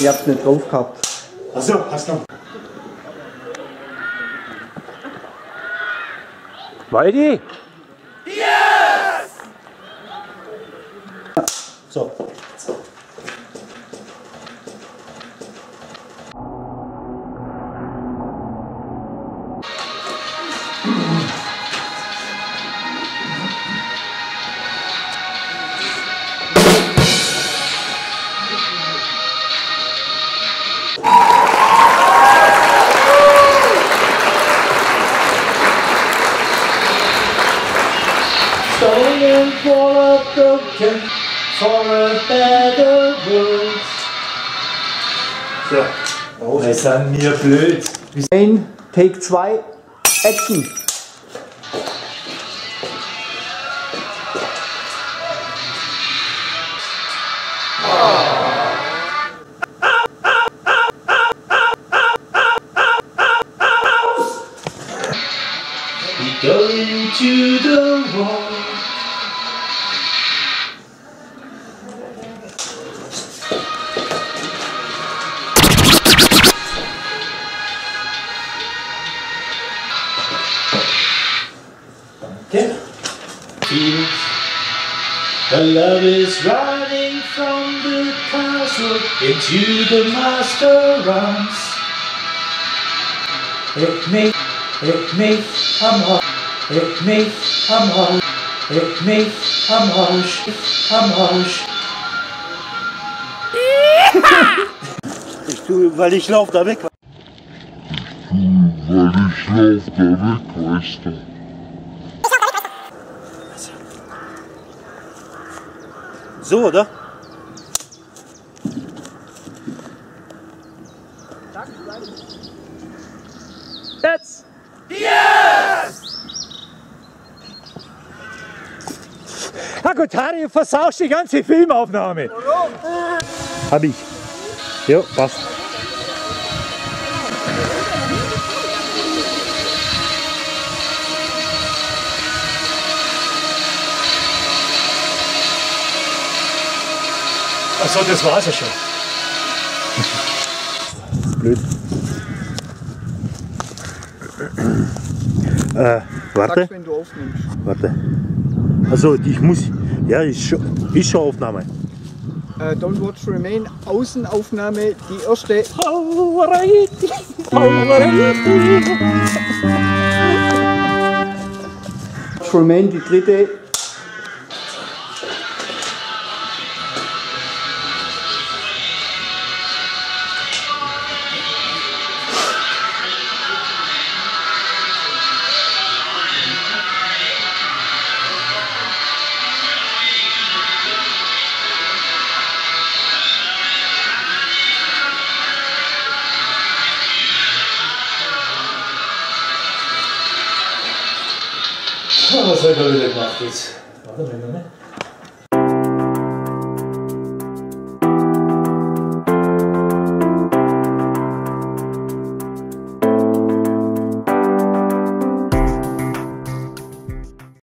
Ich hab's nicht drauf gehabt. Achso, hast du. Waldi? Yes! So. Stolen for a broken, for a better world. So, oh, das sind wir blöd. Ein, Take 2, Action! We go into the wall. Okay. Feels the love is running from the castle into the master arms. Hit me am Arsch. Hit me am Arsch. Hit me am Arsch. Am Arsch. Weil ich lauf da weg. Weißt du. So, oder? Jetzt! Herr Gotthard, du versaust die ganze Filmaufnahme. Warum? Hab ich. Ja, passt. Achso, das war's ja schon. Blöd. Warte. Sagst, wenn du aufnimmst. Warte. Also ich muss. Ja, ist schon Aufnahme. Don't Watch Remain, Außenaufnahme, die erste. Watch Remain, die dritte. Was hat er wieder gemacht jetzt? Warte mal, ne?